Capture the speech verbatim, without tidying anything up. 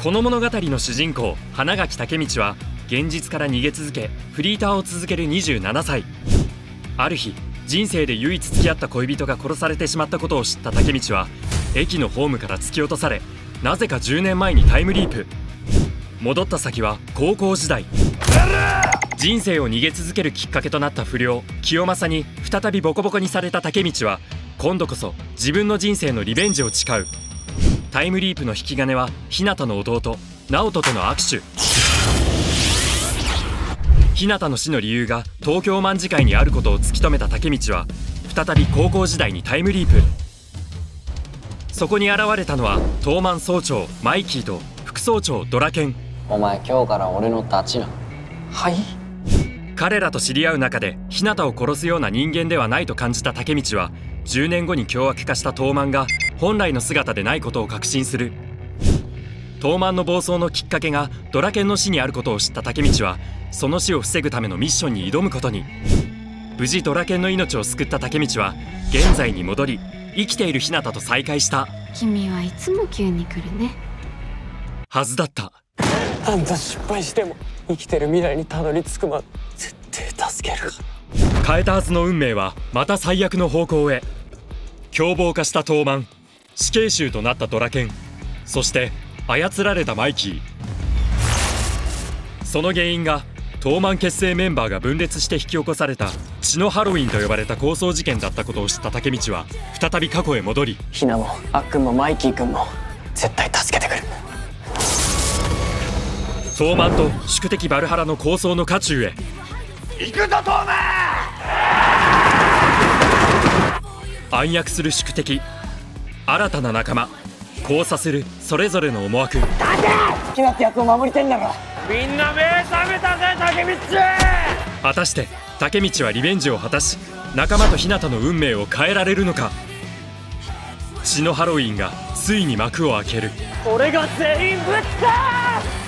この物語の主人公花垣武道は現実から逃げ続けフリーターを続けるにじゅうななさい。ある日人生で唯一付き合った恋人が殺されてしまったことを知った武道は駅のホームから突き落とされ、なぜかじゅうねんまえにタイムリープ。戻った先は高校時代。人生を逃げ続けるきっかけとなった不良清正に再びボコボコにされた武道は今度こそ自分の人生のリベンジを誓う。タイムリープの引き金は日向の弟直人との握手。日向の死の理由が東京卍會にあることを突き止めた武道は再び高校時代にタイムリープ。そこに現れたのは東卍総長マイキーと副総長ドラケン。 お前今日から俺のダチな。はい。 彼らと知り合う中で日向を殺すような人間ではないと感じた武道はじゅうねんごに凶悪化した東卍が本来の姿でないことを確信する。東卍の暴走のきっかけがドラケンの死にあることを知った武道はその死を防ぐためのミッションに挑むことに。無事ドラケンの命を救った武道は現在に戻り生きている日向と再会した。 君はいつも急に来るね。 はずだった。 あんた失敗しても生きてる未来にたどり着くまで絶対助ける。 変えたはずの運命はまた最悪の方向へ。凶暴化した東卍、死刑囚となったドラケン、そして操られたマイキー。その原因が東卍結成メンバーが分裂して引き起こされた血のハロウィンと呼ばれた抗争事件だったことを知った武道は再び過去へ戻り、 ひなもあっくんもマイキーくんも絶対助けてくる。 東卍と宿敵バルハラの抗争の渦中へ行くぞ東卍。 暗躍する宿敵、新たな仲間、交差するそれぞれの思惑。 好きなってやつを守りてんだろ。 みんな目覚めたぜ武道。 果たして武道はリベンジを果たし仲間と日向の運命を変えられるのか。血のハロウィンがついに幕を開ける。 俺が全員ぶったー